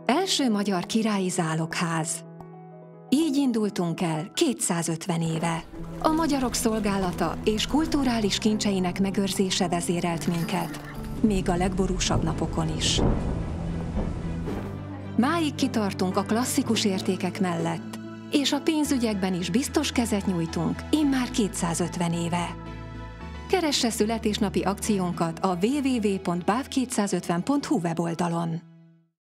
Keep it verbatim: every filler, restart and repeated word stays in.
Első magyar királyi zálogház. Így indultunk el kétszázötven éve. A magyarok szolgálata és kulturális kincseinek megőrzése vezérelt minket, még a legborúsabb napokon is. Máig kitartunk a klasszikus értékek mellett, és a pénzügyekben is biztos kezet nyújtunk, immár kétszázötven éve. Keresse születésnapi akciónkat a double-u double-u double-u pont báv kétszázötven pont hu weboldalon.